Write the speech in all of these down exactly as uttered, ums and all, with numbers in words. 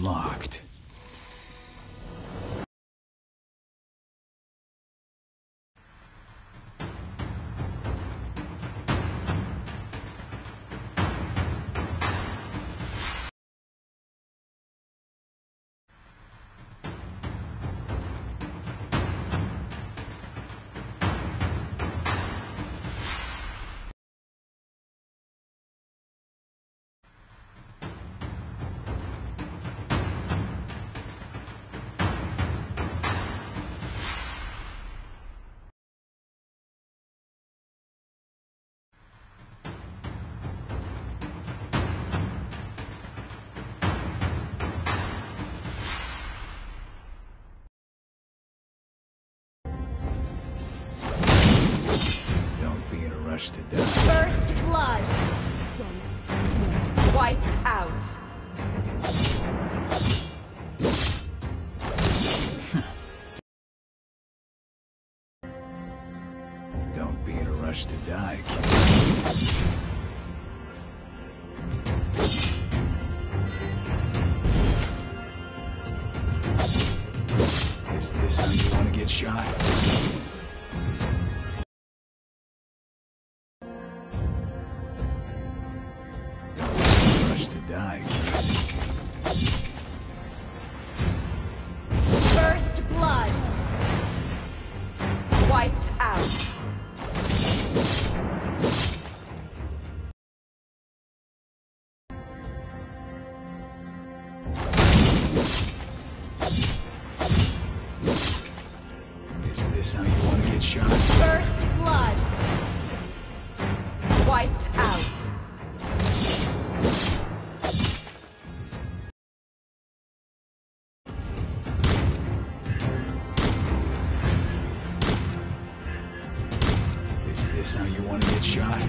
unlocked. To die. First blood. Wiped out. Don't be in a rush to die, kid. Is this how you want to get shot? Die. First blood. Wiped out. Is this how you want to get shot? First blood. Wiped out. Is this how you want to get shot?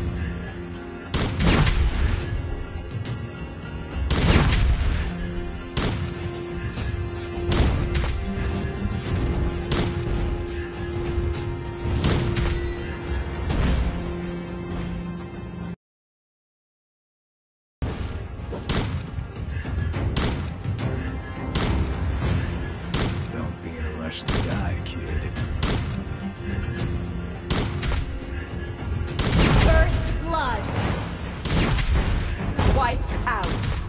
Don't be in a rush to die, kid. First blood. Wiped out.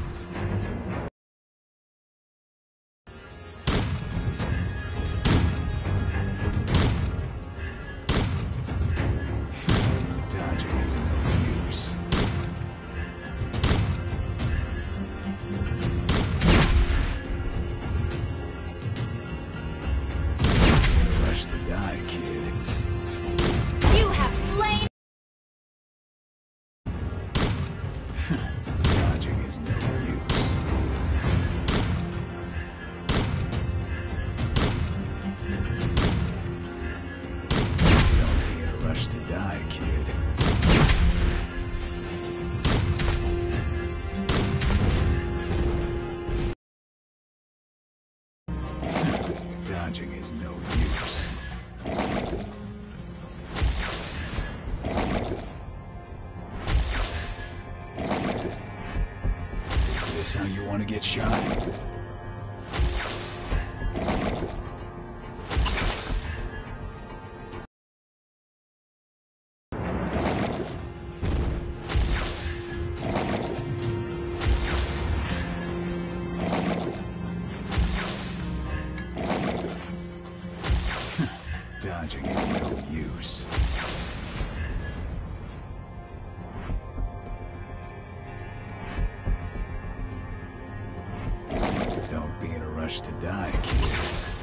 Dodging is no use. Rush to die, kid. You have slain. Dodging is no use. Don't be in a rush to die, kid. Dodging is no use. Is this how you want to get shot? Dodging is no use. Don't be in a rush to die, kid.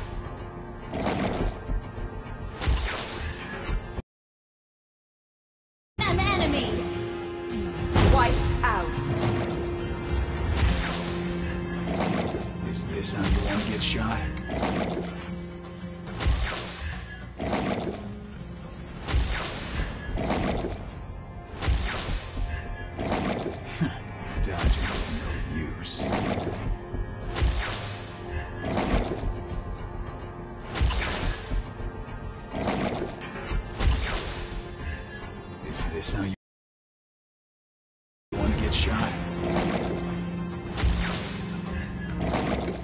An enemy. Wiped out. Is this how you want to get shot? Dodging is no use. Is this how you want to get shot?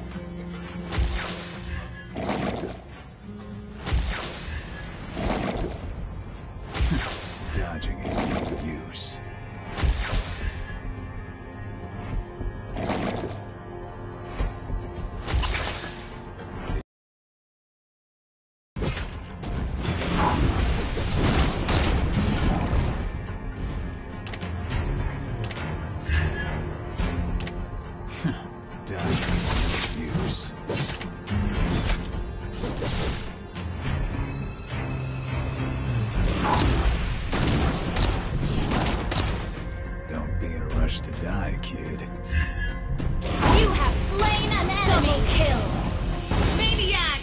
kid. You have slain an enemy. Double kill. Maniac.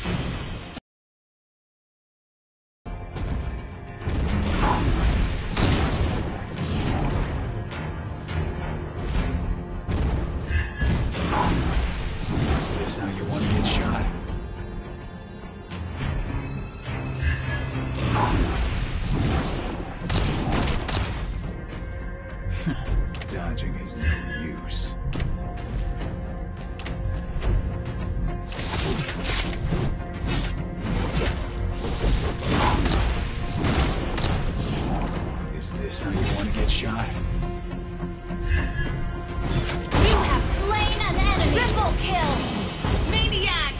Is this how you want to get shot? Dodging is no use. Is this how you want to get shot? You have slain an enemy. Triple kill. Maniac.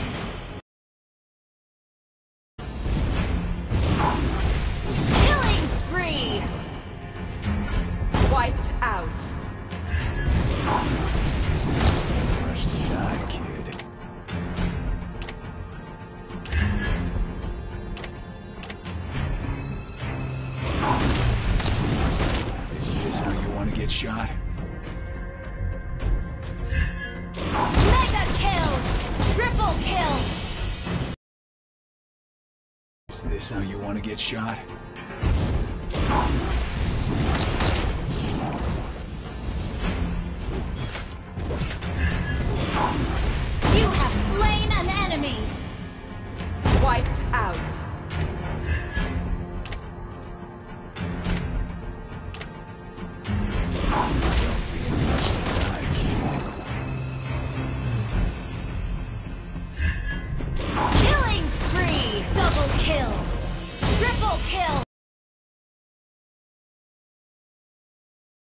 Killing spree. Wiped out. Rush to die, kid. Is this how you want to get shot? Mega kill. Triple kill. Is this how you want to get shot? You have slain an enemy. Wiped out. Killing spree. Double kill. Triple kill.